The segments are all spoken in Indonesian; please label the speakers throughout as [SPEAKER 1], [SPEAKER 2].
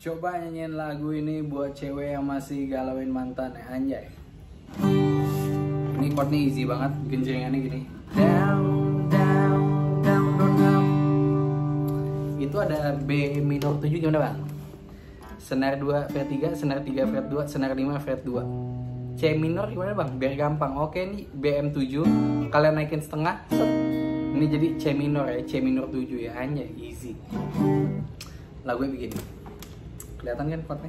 [SPEAKER 1] Coba nyanyiin lagu ini buat cewek yang masih galauin mantan ya, anjay. Ini chordnya easy banget, genjengannya gini. Down, down, down, down, up. Itu ada B minor 7 gimana bang? Senar 2 fret 3, senar 3 fret 2, senar 5 fret 2. C minor gimana bang? Biar gampang. Oke nih BM7, kalian naikin setengah, set. Ini jadi C minor ya, C minor 7 ya, anjay, easy. Lagunya begini. Kelihatan kan chordnya?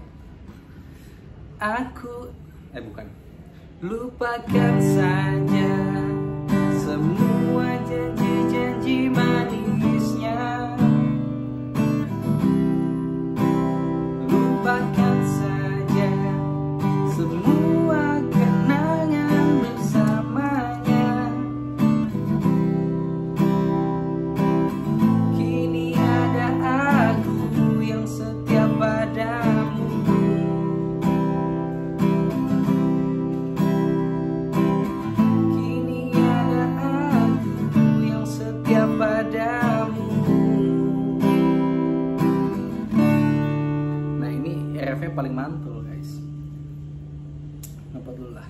[SPEAKER 1] Aku bukan. Lupakan saja semua janji-janji manisnya. Lupakan saja semua kenangan bersamanya. Kini ada aku yang setia padamu. Kini ada aku yang setia padamu. Nah ini RF paling mantul guys. Ngapa dulu lah.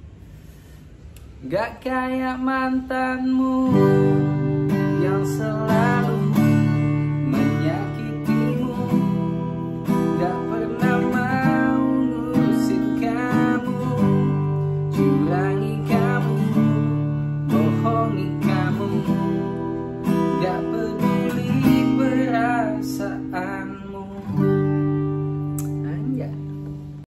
[SPEAKER 1] Gak kayak mantanmu yang selalu